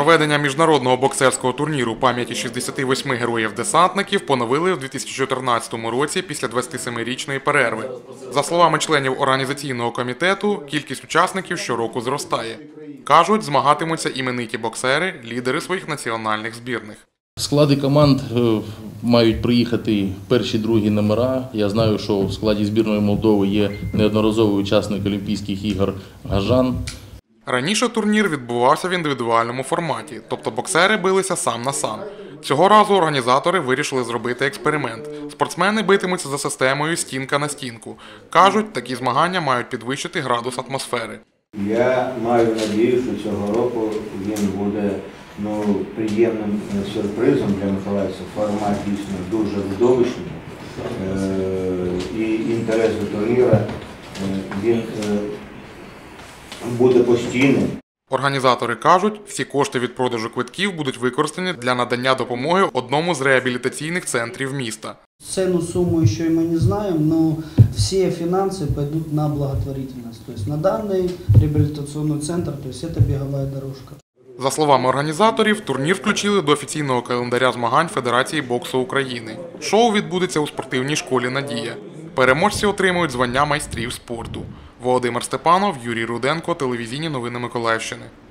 Проведення міжнародного боксерського турніру пам'яті 68 героїв-десантників поновили в 2014 році після 27-річної перерви. За словами членів організаційного комітету, кількість учасників щороку зростає. Кажуть, змагатимуться імениті боксери, лідери своїх національних збірних. Склади команд мають приїхати перші, другі номера. Я знаю, що в складі збірної Молдови є неодноразовий учасник Олімпійських ігор Гажан. Раніше турнір відбувався в індивідуальному форматі, тобто боксери билися сам на сам. Цього разу організатори вирішили зробити експеримент. Спортсмени битимуться за системою стінка на стінку. Кажуть, такі змагання мають підвищити градус атмосфери. Я маю надію, що цього року він буде приємним сюрпризом для миколаївців. Формат дійсно дуже видовищний і інтерес до турніру він буде постійним. Організатори кажуть, всі кошти від продажу квитків будуть використані для надання допомоги одному з реабілітаційних центрів міста. Цену, сумму еще мы не знаем, но все финансы пойдут на благотворительность. То есть на данный реабилитационный центр, то есть это беговая дорожка. За словами організаторів, турнір включили до офіційного календаря змагань Федерації боксу України. Шоу відбудеться у спортивній школі «Надія». Переможці отримують звання майстрів спорту. Володимир Степанов, Юрій Руденко, телевізійні новини Миколаївщини.